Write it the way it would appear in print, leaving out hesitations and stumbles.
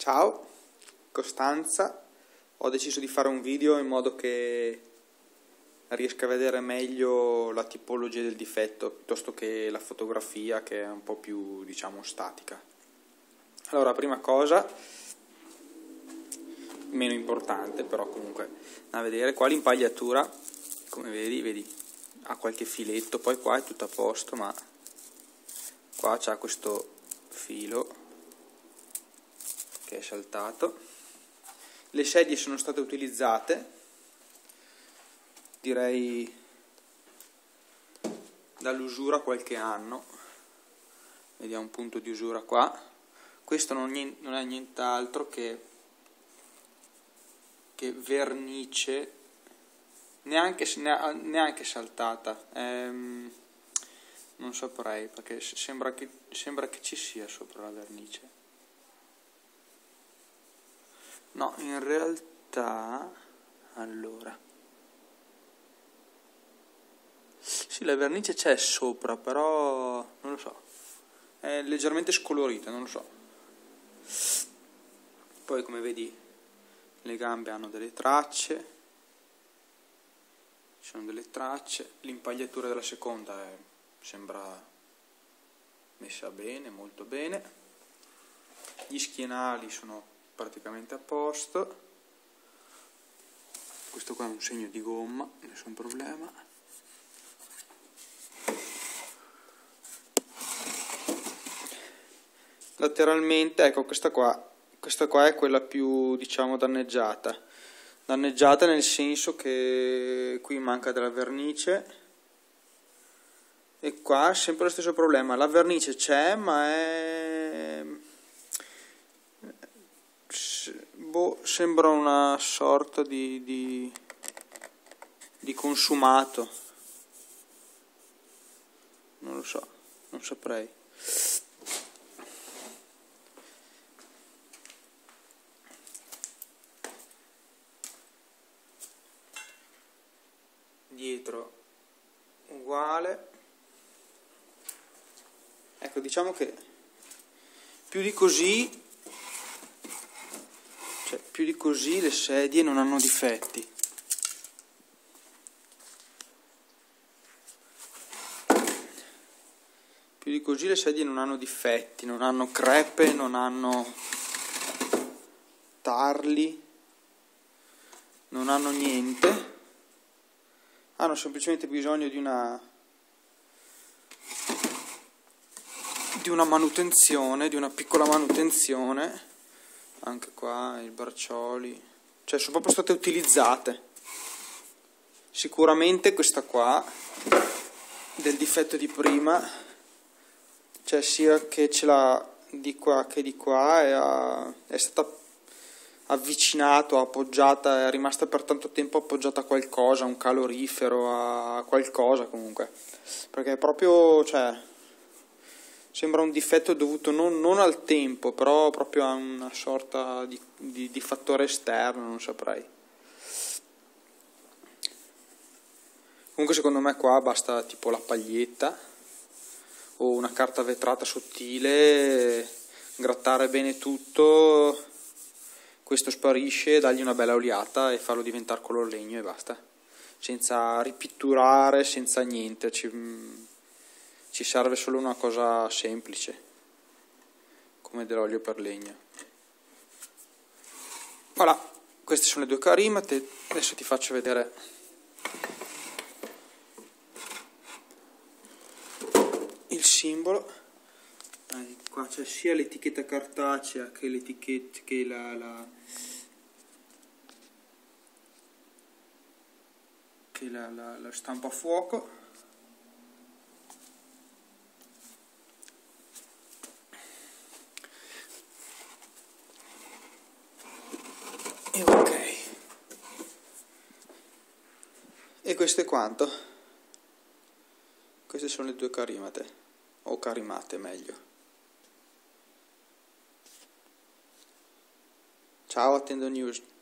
Ciao, Costanza, ho deciso di fare un video in modo che riesca a vedere meglio la tipologia del difetto piuttosto che la fotografia, che è un po' più, diciamo, statica. Allora, prima cosa, meno importante però comunque da vedere, qua l'impagliatura, come vedi, ha qualche filetto, poi qua è tutto a posto, ma qua c'ha questo filo che è saltato. Le sedie sono state utilizzate, direi dall'usura qualche anno, vediamo un punto di usura qua. Questo non è nient'altro che vernice, neanche saltata, non saprei perché sembra che ci sia sopra la vernice. No, in realtà, allora, sì, la vernice c'è sopra, però non lo so, è leggermente scolorita, non lo so. Poi, come vedi, le gambe hanno delle tracce, ci sono delle tracce, l'impagliatura della seconda sembra messa bene, molto bene, gli schienali sono praticamente a posto, questo qua è un segno di gomma, nessun problema. Lateralmente, ecco, questa qua è quella più, diciamo, danneggiata nel senso che qui manca della vernice e qua è sempre lo stesso problema, la vernice c'è ma sembra una sorta di consumato, non lo so, non saprei. Dietro uguale, ecco, diciamo che più di così le sedie non hanno difetti. Più di così le sedie non hanno difetti, non hanno crepe, non hanno tarli, non hanno niente. Hanno semplicemente bisogno di una manutenzione, di una piccola manutenzione. Anche qua i braccioli, cioè sono proprio state utilizzate. Sicuramente questa qua del difetto di prima, cioè sia che ce l'ha di qua che di qua, è stata avvicinato, appoggiata, è rimasta per tanto tempo appoggiata a qualcosa, a un calorifero, a qualcosa comunque, perché proprio, cioè, sembra un difetto dovuto non al tempo, però proprio a una sorta di fattore esterno, non saprei. Comunque secondo me qua basta tipo la paglietta o una carta vetrata sottile, grattare bene tutto, questo sparisce, dargli una bella oliata e farlo diventare color legno e basta, senza ripitturare, senza niente, ci serve solo una cosa semplice, come dell'olio per legno. Voilà, queste sono le due carimate, adesso ti faccio vedere il simbolo. Qua c'è sia l'etichetta cartacea che l'etichetta che la stampa a fuoco. E ok. E questo è quanto. Queste sono le due carimate, o carimate meglio. Ciao, attendo news.